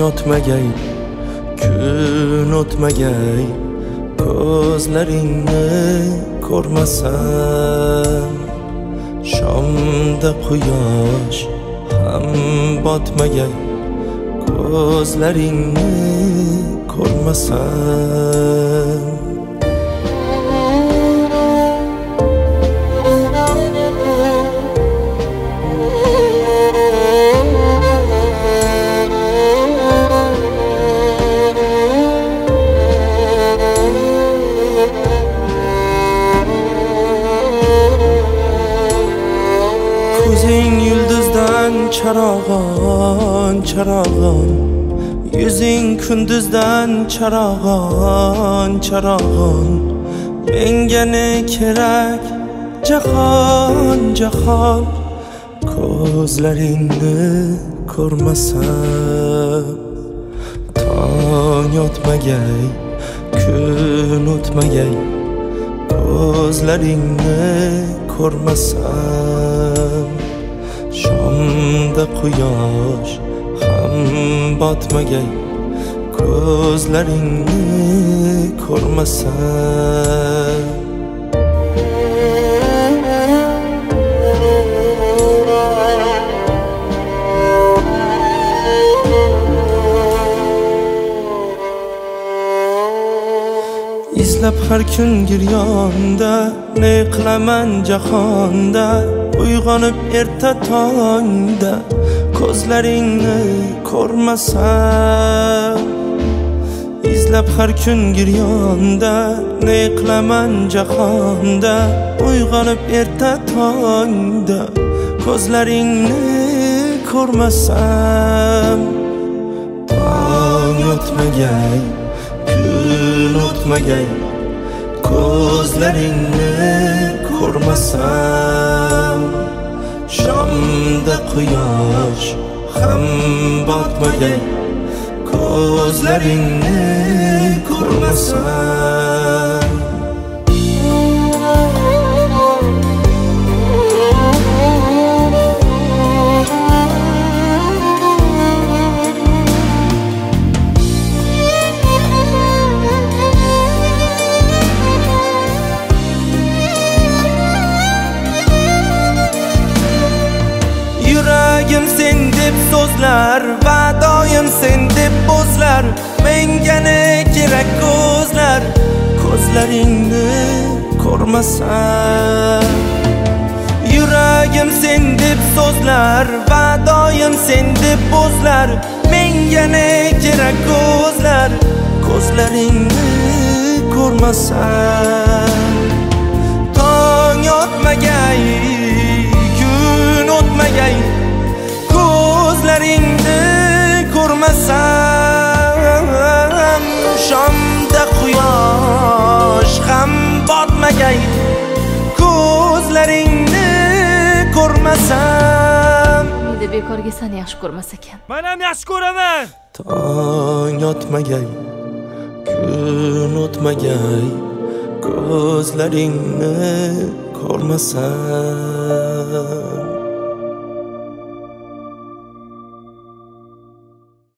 o'tmagay, kun o'tmagay, ko'zlaringni ko'rmasam. Shomda quyosh ham botmagay, ko'zlaringni ko'rmasam. Ko'zing yulduzdan charog'on, charog'on, yuzing kunduzdan charog'on, charog'on. Menga ne kerak jahon, jahon, ko'zlaringni ko'rmasam. Tong o'tmagay, kun o'tmagay, ko'zlaringni ko'rmasam. Shomda quyosh ham botmagay, ko'zlaringni ko'rmasam. Izlab har kun giryonda, ne qilaman jahonda, uyg'onib erta tongda, ko'zlaringni ko'rmasam. Izlab har kun giryonda, ne qilaman jahonda, uyg'onib erta tongda, ko'zlaringni ko'rmasam. Tong o'tmagay, kun o'tmagay, ko'zlaringni ko'rmasam. Shomda quyosh ham botmagay, ko'zlaringni ko'rmasam. Yuragim sen deb so'zlar, va doim sen deb bo'zlar. Menga ne kerak ko'zlar, ko'zlaringni ko'rmasam. Yuragim sen deb so'zlar, va doim sen deb bo'zlar. Menga ne kerak ko'zlar, ko'zlaringni ko'rmasam. Tong o'tmagay, kun o'tmagay, ko'zlaringni ko'rmasam. Shomda quyosh ham botmagay, ko'zlaringni ko'rmasam. Endi bekorga seni yaxshi ko'rmas ekan. Men ham yaxshi ko'raman. Tong o'tmagay, kun o'tmagay, ko'zlaringni ko'rmasam.